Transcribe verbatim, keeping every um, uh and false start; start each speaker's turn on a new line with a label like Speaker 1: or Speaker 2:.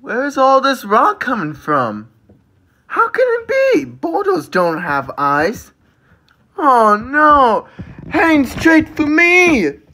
Speaker 1: Where's all this rock coming from? How can it be? Boulders don't have eyes. Oh no! Heading straight for me!